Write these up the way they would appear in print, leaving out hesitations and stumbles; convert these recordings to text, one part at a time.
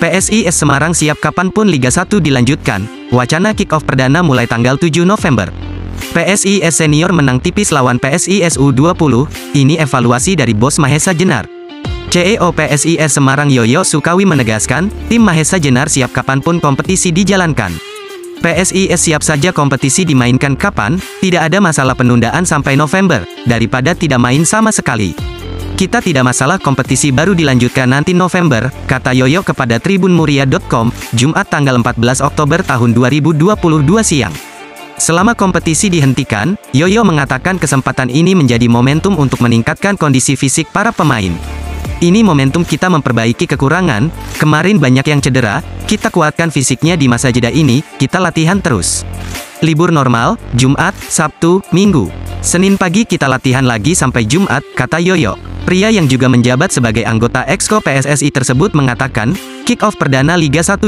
PSIS Semarang siap kapanpun Liga 1 dilanjutkan. Wacana kick-off perdana mulai tanggal 7 November. PSIS Senior menang tipis lawan PSIS U20. Ini evaluasi dari Bos Mahesa Jenar. CEO PSIS Semarang Yoyo Sukawi menegaskan, tim Mahesa Jenar siap kapanpun kompetisi dijalankan. PSIS siap saja kompetisi dimainkan kapan, tidak ada masalah penundaan sampai November, daripada tidak main sama sekali. Kita tidak masalah kompetisi baru dilanjutkan nanti November, kata Yoyo kepada tribunmuria.com, Jumat tanggal 14 Oktober tahun 2022 siang. Selama kompetisi dihentikan, Yoyo mengatakan kesempatan ini menjadi momentum untuk meningkatkan kondisi fisik para pemain. Ini momentum kita memperbaiki kekurangan, kemarin banyak yang cedera, kita kuatkan fisiknya di masa jeda ini, kita latihan terus. Libur normal, Jumat, Sabtu, Minggu. Senin pagi kita latihan lagi sampai Jumat, kata Yoyo. Pria yang juga menjabat sebagai anggota Exco PSSI tersebut mengatakan, kick-off perdana Liga 1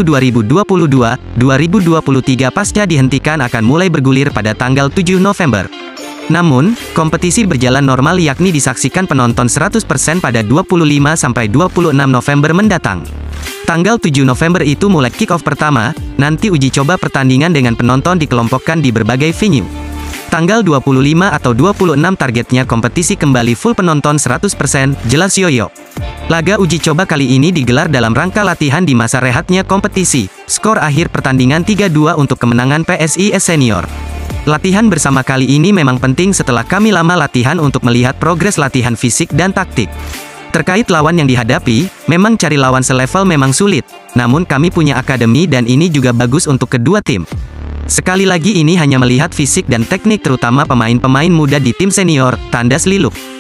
2022-2023 pasca dihentikan akan mulai bergulir pada tanggal 7 November. Namun, kompetisi berjalan normal yakni disaksikan penonton 100% pada 25-26 November mendatang. Tanggal 7 November itu mulai kick-off pertama, nanti uji coba pertandingan dengan penonton dikelompokkan di berbagai venue. Tanggal 25 atau 26 targetnya kompetisi kembali full penonton 100%, jelas Yoyo. Laga uji coba kali ini digelar dalam rangka latihan di masa rehatnya kompetisi. Skor akhir pertandingan 3-2 untuk kemenangan PSIS Senior. Latihan bersama kali ini memang penting setelah kami lama latihan untuk melihat progres latihan fisik dan taktik. Terkait lawan yang dihadapi, memang cari lawan selevel memang sulit. Namun kami punya akademi dan ini juga bagus untuk kedua tim. Sekali lagi ini hanya melihat fisik dan teknik terutama pemain-pemain muda di tim senior, tandas Liluk.